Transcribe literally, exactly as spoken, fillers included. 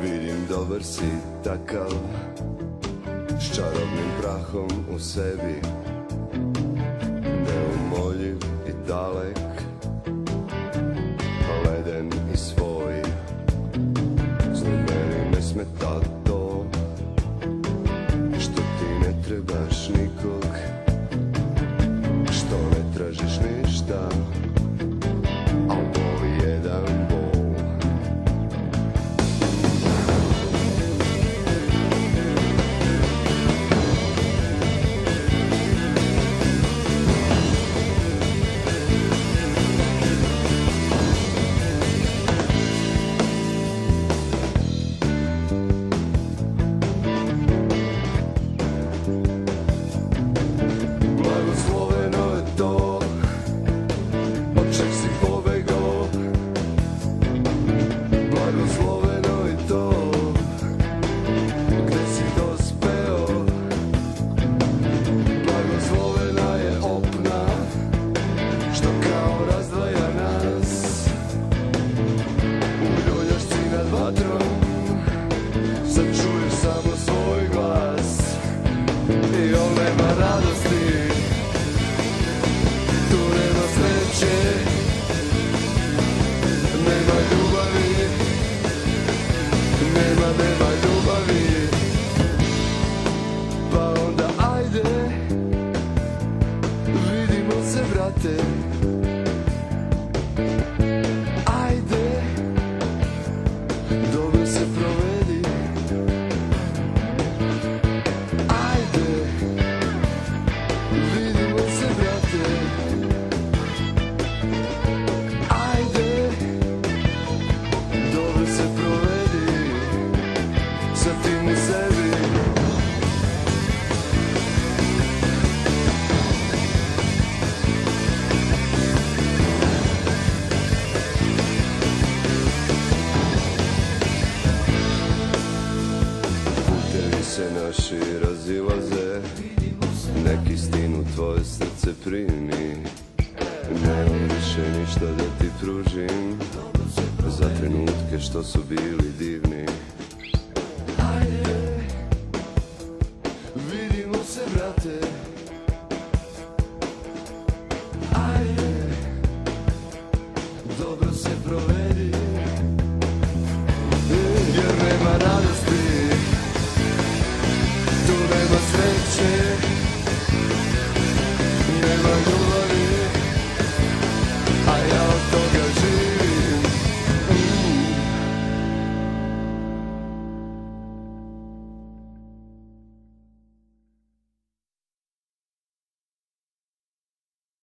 Vidim dobar si takav, s čarobnim prahom u sebi, neumoljiv i dalek, leden i svoj. Zli meni ne smeta to što ti ne trebaš nikog, što ne tražiš ništa, al boli jedan bol. Ajde, dobro se provedi. Ajde, vidimo se brate. Ajde, dobro se provedi sa tim u sebi. Se naši razilaze, neki stinu tvoje srce primi. Nemam više ništa da ti pružim za trenutke što su bili divni.